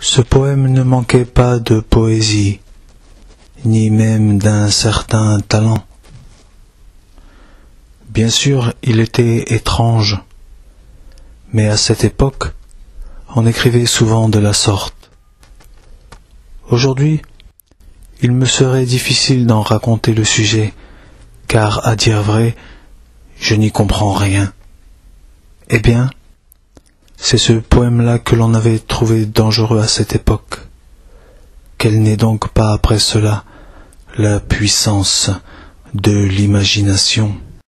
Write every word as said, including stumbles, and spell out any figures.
Ce poème ne manquait pas de poésie, ni même d'un certain talent. Bien sûr, il était étrange, mais à cette époque, on écrivait souvent de la sorte. Aujourd'hui, il me serait difficile d'en raconter le sujet, car, à dire vrai, je n'y comprends rien. Eh bien, c'est ce poème-là que l'on avait trouvé dangereux à cette époque. Quelle n'est donc pas après cela la puissance de l'imagination ?